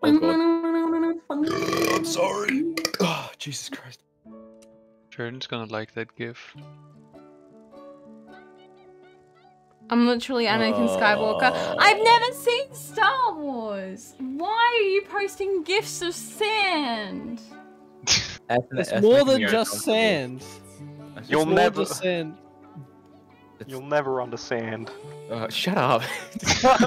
Oh god. I'm sorry. Oh, Jesus Christ. Jordan's gonna like that gif. I'm literally Anakin Skywalker. I've never seen Star Wars. Why are you posting gifs of sand? It's more than just sand. You'll never. Sand. You'll never understand. Shut up.